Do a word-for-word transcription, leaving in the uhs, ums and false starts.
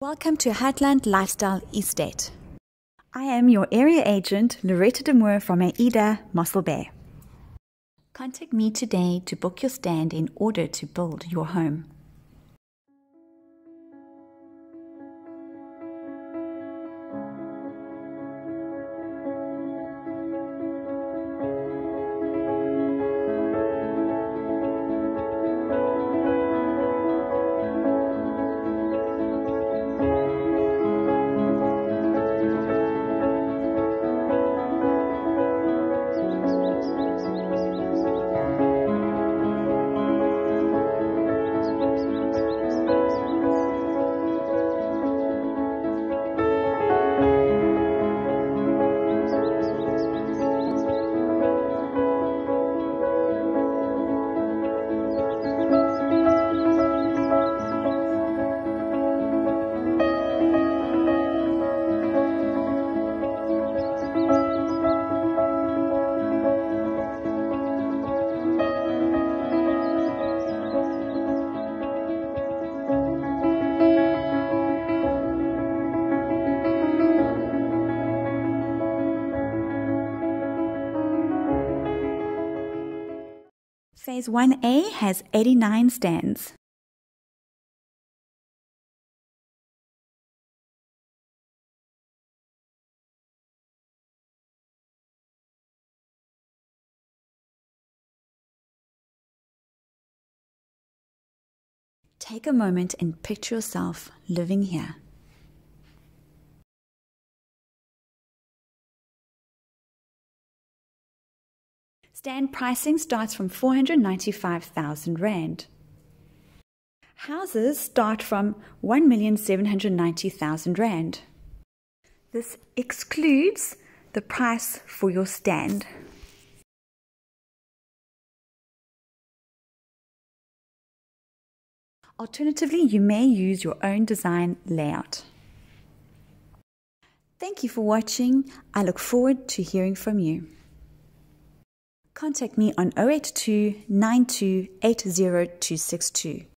Welcome to Hartland Lifestyle Estate. I am your area agent, Loretta de Moore from AIDA, Mossel Bay. Contact me today to book your stand in order to build your home. Phase one A has eighty-nine stands. Take a moment and picture yourself living here. Stand pricing starts from four hundred ninety-five thousand rand. Houses start from one million seven hundred ninety thousand rand. This excludes the price for your stand. Alternatively, you may use your own design layout. Thank you for watching. I look forward to hearing from you. Contact me on zero eight two, nine two eight zero two six two.